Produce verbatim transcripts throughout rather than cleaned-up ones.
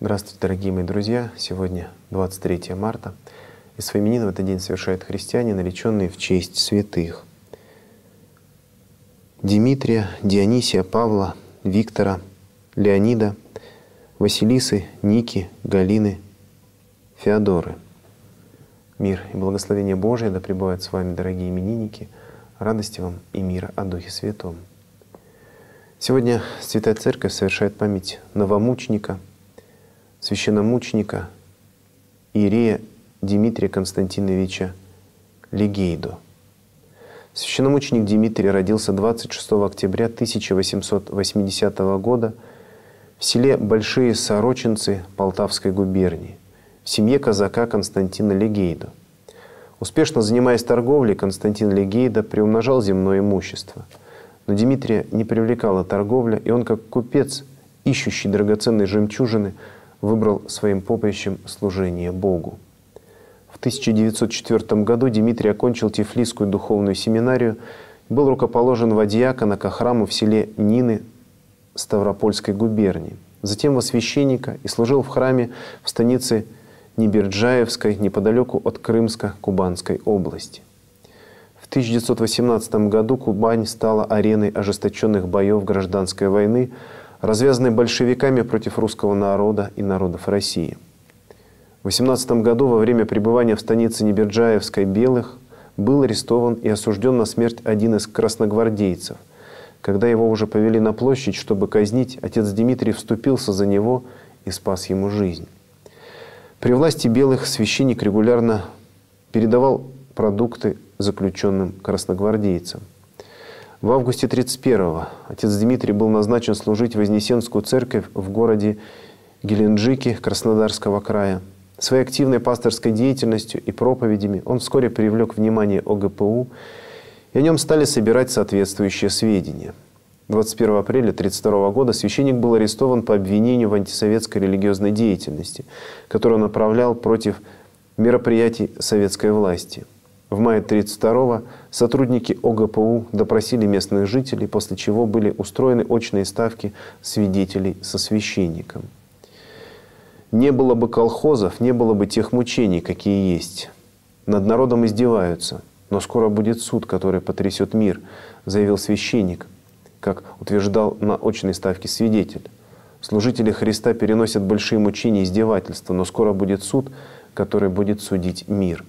Здравствуйте, дорогие мои друзья! Сегодня двадцать третье марта, и свои именины в этот день совершают христиане, нареченные в честь святых: Димитрия, Дионисия, Павла, Виктора, Леонида, Василисы, Ники, Галины, Феодоры. Мир и благословение Божие да пребывают с вами, дорогие именинники, радости вам и мира о Духе Святом. Сегодня Святая Церковь совершает память новомученика, священномученика иерея Димитрия Константиновича Легейдо. Священномученик Димитрий родился двадцать шестого октября тысяча восемьсот восьмидесятого года в селе Большие Сорочинцы Полтавской губернии, в семье казака Константина Легейдо. Успешно занимаясь торговлей, Константин Легейдо приумножал земное имущество. Но Димитрия не привлекала торговля, и он, как купец, ищущий драгоценные жемчужины, выбрал своим поприщем служение Богу. В тысяча девятьсот четвёртом году Димитрий окончил Тифлисскую духовную семинарию и был рукоположен во диакона ко храму в селе Нины Ставропольской губернии. Затем во священника и служил в храме в станице Неберджаевской, неподалеку от Крымско-Кубанской области. В тысяча девятьсот восемнадцатом году Кубань стала ареной ожесточенных боев гражданской войны, развязанной большевиками против русского народа и народов России. В восемнадцатом году во время пребывания в станице Неберджаевской Белых был арестован и осужден на смерть один из красногвардейцев. Когда его уже повели на площадь, чтобы казнить, отец Димитрий вступился за него и спас ему жизнь. При власти Белых священник регулярно передавал продукты заключенным красногвардейцам. В августе тридцать первого отец Дмитрий был назначен служить в Вознесенскую церковь в городе Геленджике Краснодарского края. Своей активной пасторской деятельностью и проповедями он вскоре привлек внимание о гэ пэ у, и о нем стали собирать соответствующие сведения. двадцать первого апреля тысяча девятьсот тридцать второго года священник был арестован по обвинению в антисоветской религиозной деятельности, которую он направлял против мероприятий советской власти. В мае тысяча девятьсот тридцать второго сотрудники о гэ пэ у допросили местных жителей, после чего были устроены очные ставки свидетелей со священником. Не было бы колхозов, не было бы тех мучений, какие есть. Над народом издеваются, но скоро будет суд, который потрясет мир, заявил священник, как утверждал на очной ставке свидетель. Служители Христа переносят большие мучения и издевательства, но скоро будет суд, который будет судить мир.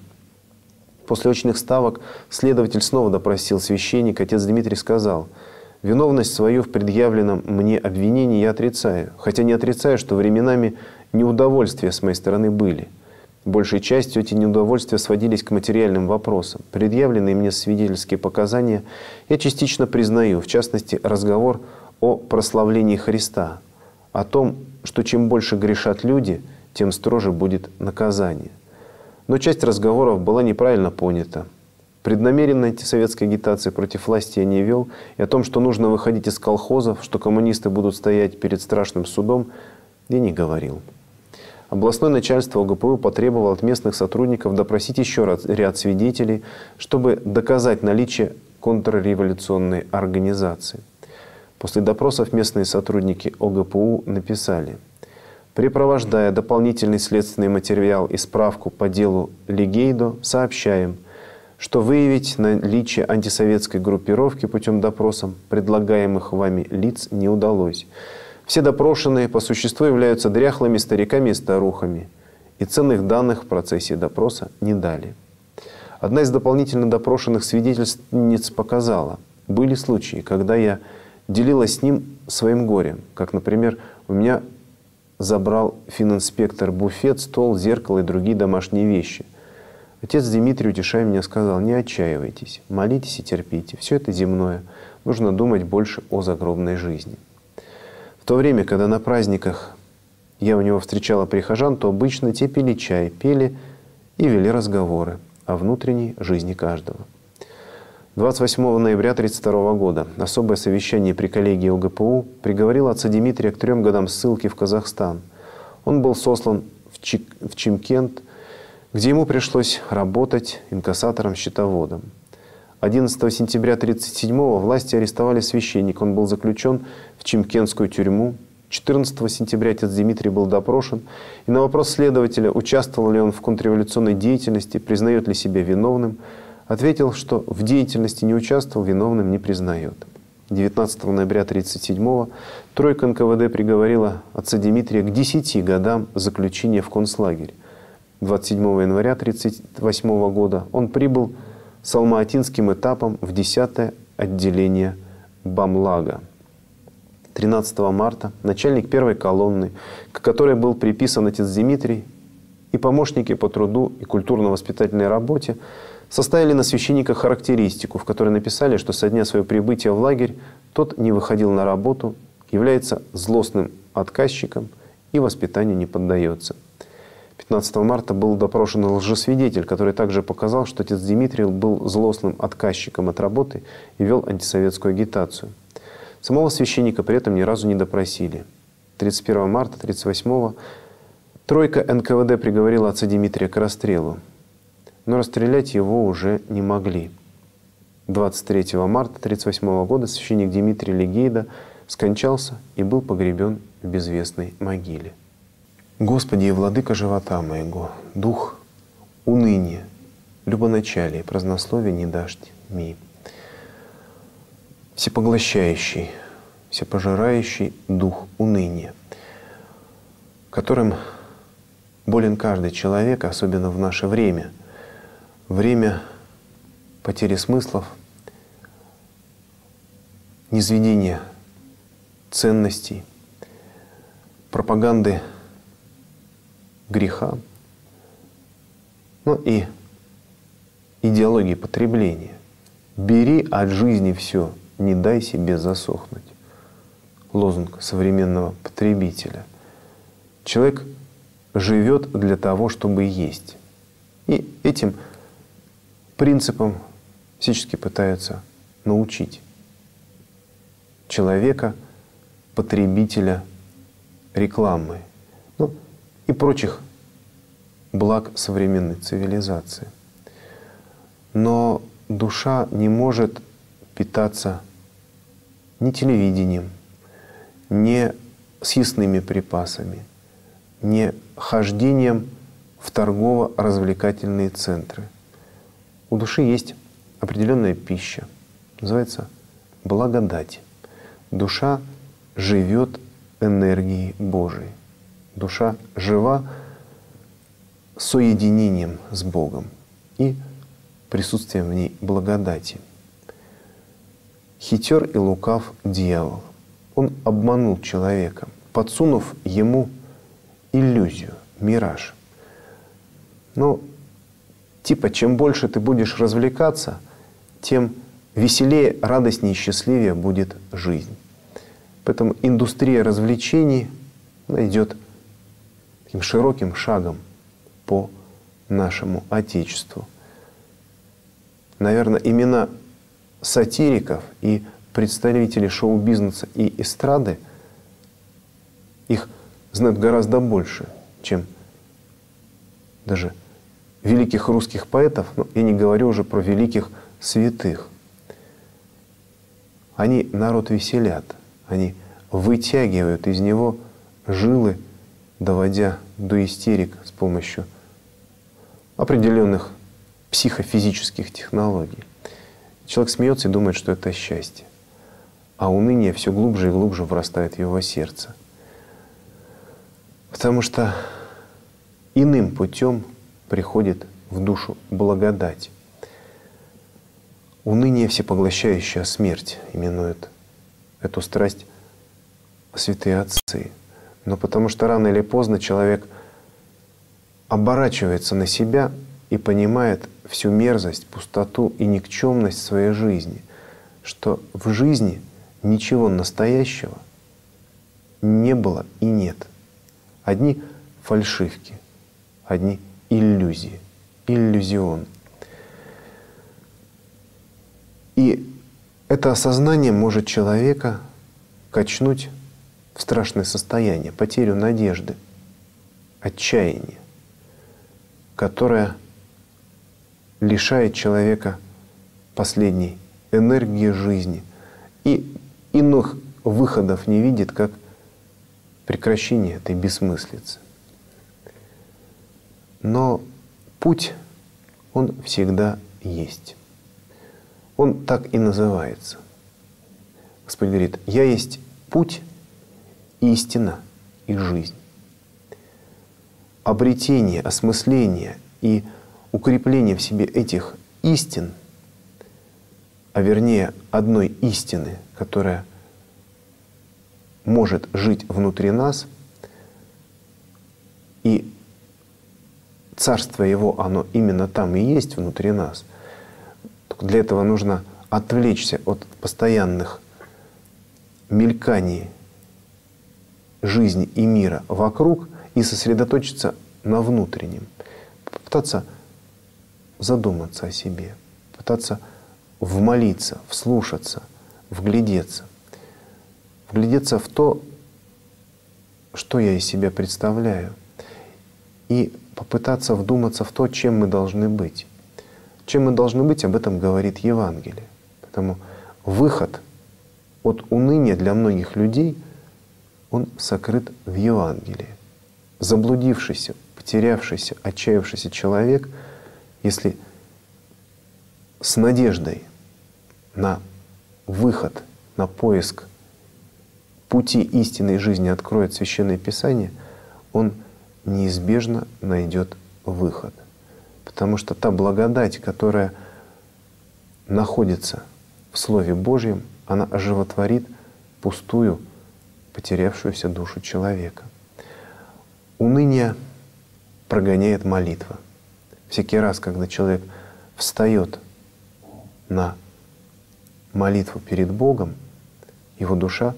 После очных ставок следователь снова допросил священника. Отец Дмитрий сказал: «Виновность свою в предъявленном мне обвинении я отрицаю, хотя не отрицаю, что временами неудовольствия с моей стороны были. Большей частью эти неудовольствия сводились к материальным вопросам. Предъявленные мне свидетельские показания я частично признаю, в частности, разговор о прославлении Христа, о том, что чем больше грешат люди, тем строже будет наказание. Но часть разговоров была неправильно понята. Преднамеренной антисоветской агитации против власти я не вел, и о том, что нужно выходить из колхозов, что коммунисты будут стоять перед страшным судом, я не говорил». Областное начальство о гэ пэ у потребовало от местных сотрудников допросить еще раз ряд свидетелей, чтобы доказать наличие контрреволюционной организации. После допросов местные сотрудники о гэ пэ у написали: «Препровождая дополнительный следственный материал и справку по делу Легейдо, сообщаем, что выявить наличие антисоветской группировки путем допросов предлагаемых вами лиц не удалось. Все допрошенные по существу являются дряхлыми стариками и старухами, и ценных данных в процессе допроса не дали». Одна из дополнительно допрошенных свидетельниц показала: были случаи, когда я делилась с ним своим горем, как, например, у меня забрал фининспектор буфет, стол, зеркало и другие домашние вещи. Отец Дмитрий, утешая меня, сказал: «Не отчаивайтесь, молитесь и терпите. Все это земное. Нужно думать больше о загробной жизни». В то время, когда на праздниках я у него встречала прихожан, то обычно те пили чай, пели и вели разговоры о внутренней жизни каждого. двадцать восьмого ноября тысяча девятьсот тридцать второго года особое совещание при коллегии о гэ пэ у приговорило отца Дмитрия к трем годам ссылки в Казахстан. Он был сослан в, Чик... в Чимкент, где ему пришлось работать инкассатором-счетоводом. одиннадцатого сентября тысяча девятьсот тридцать седьмого власти арестовали священника. Он был заключен в Чимкентскую тюрьму. четырнадцатого сентября отец Дмитрий был допрошен, и на вопрос следователя, участвовал ли он в контрреволюционной деятельности, признает ли себя виновным, ответил, что в деятельности не участвовал, виновным не признает. девятнадцатого ноября тысяча девятьсот тридцать седьмого тройка эн ка вэ дэ приговорила отца Дмитрия к десяти годам заключения в концлагерь. двадцать седьмого января тысяча девятьсот тридцать восьмого года он прибыл с алматинским этапом в десятое отделение Бамлага. тринадцатого марта начальник первой колонны, к которой был приписан отец Дмитрий, и помощники по труду и культурно-воспитательной работе составили на священника характеристику, в которой написали, что со дня своего прибытия в лагерь тот не выходил на работу, является злостным отказчиком и воспитанию не поддается. пятнадцатого марта был допрошен лжесвидетель, который также показал, что отец Дмитрий был злостным отказчиком от работы и вел антисоветскую агитацию. Самого священника при этом ни разу не допросили. тридцать первого марта тридцать восьмого тройка эн ка вэ дэ приговорила отца Дмитрия к расстрелу, но расстрелять его уже не могли. двадцать третьего марта тридцать восьмого года священник Дмитрий Легейда скончался и был погребен в безвестной могиле. Господи и владыка живота моего, дух уныния, любоначалия, празднословия не дашь ми. Всепоглощающий, всепожирающий дух уныния, которым болен каждый человек, особенно в наше время, время потери смыслов, низведения ценностей, пропаганды греха, ну и идеологии потребления. Бери от жизни все, не дай себе засохнуть. Лозунг современного потребителя. Человек живет для того, чтобы есть. И этим принципом всячески пытаются научить человека, потребителя рекламы, ну, и прочих благ современной цивилизации. Но душа не может питаться ни телевидением, ни съестными припасами, ни хождением в торгово-развлекательные центры. У души есть определенная пища, называется благодать. Душа живет энергией Божией. Душа жива соединением с Богом и присутствием в ней благодати. Хитер и лукав дьявол. Он обманул человека, подсунув ему иллюзию, мираж. Но типа, чем больше ты будешь развлекаться, тем веселее, радостнее и счастливее будет жизнь. Поэтому индустрия развлечений идет таким широким шагом по нашему Отечеству. Наверное, имена сатириков и представителей шоу-бизнеса и эстрады, их знают гораздо больше, чем даже великих русских поэтов, но я не говорю уже про великих святых. Они народ веселят, они вытягивают из него жилы, доводя до истерик с помощью определенных психофизических технологий. Человек смеется и думает, что это счастье, а уныние все глубже и глубже врастает в его сердце. Потому что иным путем приходит в душу благодать. Уныние всепоглощающая смерть именует эту страсть святые отцы. Но потому что рано или поздно человек оборачивается на себя и понимает всю мерзость, пустоту и никчемность своей жизни, что в жизни ничего настоящего не было и нет. Одни фальшивки, одни иллюзии, иллюзион. И это осознание может человека качнуть в страшное состояние, потерю надежды, отчаяние, которое лишает человека последней энергии жизни и иных выходов не видит, как прекращение этой бессмыслицы. Но путь, он всегда есть. Он так и называется. Господь говорит: «Я есть путь, истина и жизнь». Обретение, осмысление и укрепление в себе этих истин, а вернее одной истины, которая может жить внутри нас, и Царство Его, оно именно там и есть внутри нас. Для этого нужно отвлечься от постоянных мельканий жизни и мира вокруг и сосредоточиться на внутреннем. Попытаться задуматься о себе, пытаться вмолиться, вслушаться, вглядеться. Вглядеться в то, что я из себя представляю, и попытаться вдуматься в то, чем мы должны быть. Чем мы должны быть, об этом говорит Евангелие. Поэтому выход от уныния для многих людей, он сокрыт в Евангелии. Заблудившийся, потерявшийся, отчаявшийся человек, если с надеждой на выход, на поиск пути истинной жизни откроет Священное Писание, он неизбежно найдет выход. Потому что та благодать, которая находится в Слове Божьем, она оживотворит пустую, потерявшуюся душу человека. Уныние прогоняет молитва. Всякий раз, когда человек встает на молитву перед Богом, его душа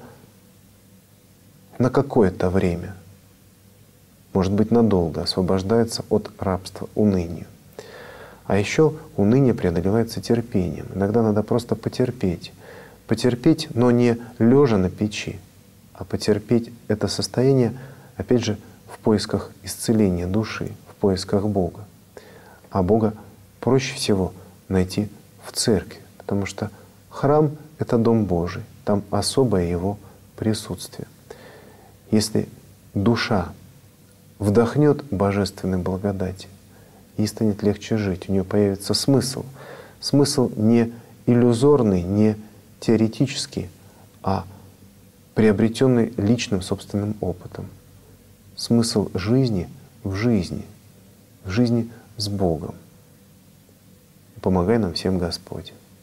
на какое-то время, может быть, надолго, освобождается от рабства унынию. А еще уныние преодолевается терпением. Иногда надо просто потерпеть. Потерпеть, но не лежа на печи, а потерпеть это состояние, опять же, в поисках исцеления души, в поисках Бога. А Бога проще всего найти в церкви, потому что храм — это дом Божий, там особое Его присутствие. Если душа вдохнет божественной благодати, ей станет легче жить, у нее появится смысл. Смысл не иллюзорный, не теоретический, а приобретенный личным собственным опытом. Смысл жизни в жизни, в жизни с Богом. Помогай нам всем Господь.